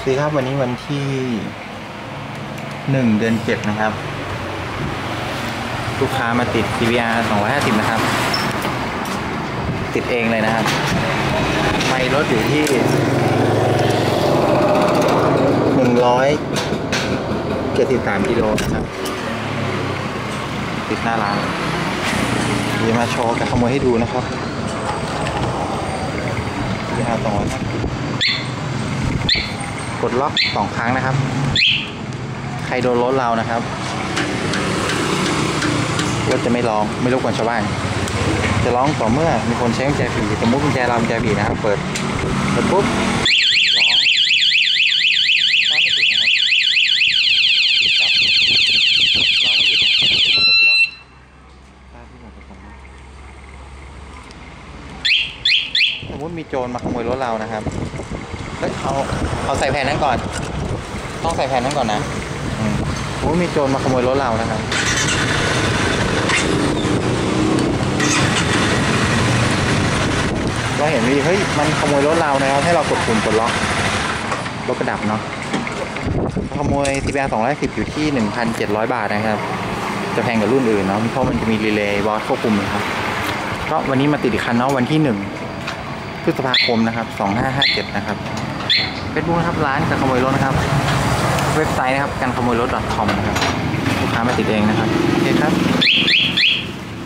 ดีครับวันนี้วันที่1 เดือน 7นะครับลูกค้ามาติด CBR 250นะครับติดเองเลยนะครับไมล์รถอยู่ที่173 กิโลนะครับติดหน้าร้านเดี๋ยวมาโชว์กับขโมยให้ดูนะครับ CBR 250กดล็อก2 ครั้งนะครับใครโดนรถเรานะครับรถจะไม่ร้องไม่รบกวนชาวบ้านจะร้องต่อเมื่อมีคนใช้กุญแจผีสมมติกุญแจเรากุญแจผีนะครับเปิดปุ๊บร้องร้องไม่ติดนะครับติดจับร้องไม่หยุดไม่กดไปแล้วป้าที่หมดไปสองสมมติมีโจรมาขโมยรถเรานะครับเอาใส่แผ่นนั้นก่อนต้องใส่แผ่นนั้นก่อนนะสมมติมีโจรมาขโมยรถเรานะครับเราเห็นวิธีเฮ้ยมันขโมยรถเรานะครับให้เรากดปุ่มปลดล็อกรถกระดับเนาะขโมย CBR 210อยู่ที่ 1,700 บาทนะครับจะแพงกว่ารุ่นอื่นเนาะเพราะมันจะมีรีเลย์บอสควบคุมนะครับก็วันนี้มาติดอีกคันเนาะวันที่1 พฤษภาคมนะครับ2557นะครับเฟซบุ๊กนะครับร้านการขโมยรถนะครับเว็บไซต์นะครับการขโมยรถ .com นะครับลูกค้ามาติดเองนะครับโอเคครับ